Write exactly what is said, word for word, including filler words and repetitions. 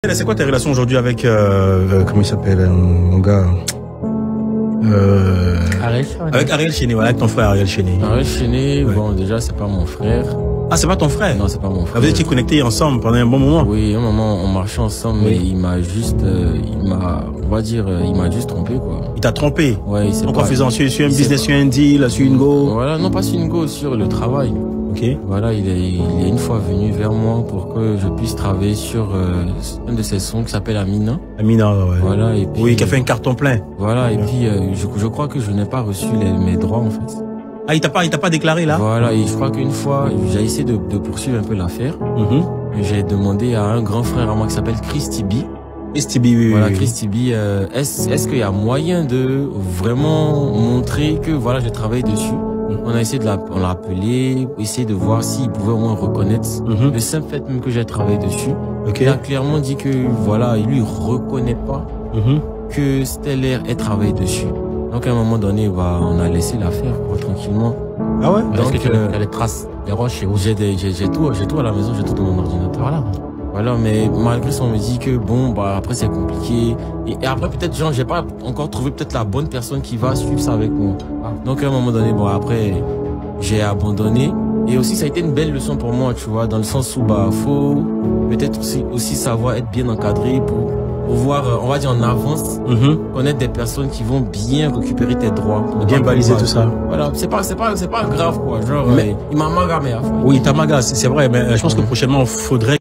C'est quoi tes relations aujourd'hui avec, euh, euh, comment il s'appelle, euh, mon gars euh, Ariel Avec Ariel Chéné, voilà, avec ton frère Ariel Chéné. Ariel Chéné, ouais. Bon, déjà, c'est pas mon frère. Ah, c'est pas ton frère? Non, c'est pas mon frère. Ah, vous étiez connectés ensemble pendant un bon moment? Oui, un moment, on marchait ensemble, oui. Mais il m'a juste, euh, il m'a, on va dire, euh, il m'a juste trompé, quoi. Il t'a trompé? Ouais, il s'est Donc, en faisant sur, sur un business, sur un deal, sur une go? Voilà, non, pas sur une go, sur le travail. Ok. Voilà, il est, il est une fois venu vers moi pour que je puisse travailler sur euh, un de ses sons qui s'appelle Amina. Amina, ouais. Voilà, et puis, oui, qui a fait un carton plein. Voilà, et puis euh, je, je crois que je n'ai pas reçu les, mes droits en fait. Ah, il t'a pas, il t'a pas déclaré là? Voilà, et je crois qu'une fois, j'ai essayé de, de poursuivre un peu l'affaire. Mm-hmm. J'ai demandé à un grand frère à moi qui s'appelle Chris Tibi. Chris Tibi, oui. Voilà, oui, Chris Tibi, euh, est-ce, est-ce qu'il y a moyen de vraiment montrer que voilà, j'ai travaillé dessus? On a essayé de l'appeler, essayer de voir s'il pouvait au moins reconnaître mm-hmm. le simple fait même que j'ai travaillé dessus. Okay. Il a clairement dit que voilà, il lui reconnaît pas mm-hmm. que Stellaire ait travaillé dessus. Donc à un moment donné, bah, on a laissé l'affaire tranquillement. Ah ouais? Donc il y a les traces, les roches et j'ai j'ai j'ai tout, j'ai tout à la maison, j'ai tout dans mon ordinateur. Voilà. Voilà, mais malgré ça, on me dit que bon, bah après c'est compliqué. Et, et après peut-être, genre, j'ai pas encore trouvé peut-être la bonne personne qui va suivre ça avec moi. Ah. Donc à un moment donné, bon après, j'ai abandonné. Et aussi, ça a été une belle leçon pour moi, tu vois, dans le sens où bah faut peut-être aussi, aussi savoir être bien encadré pour pouvoir, on va dire en avance, mm-hmm. connaître des personnes qui vont bien récupérer tes droits. Bien baliser tout ça. Voilà, c'est pas, c'est pas, c'est pas grave quoi. Genre, mais, euh, il m'a magamé à faire. Oui, il t'a magamé, c'est vrai, mais je pense que prochainement, il faudrait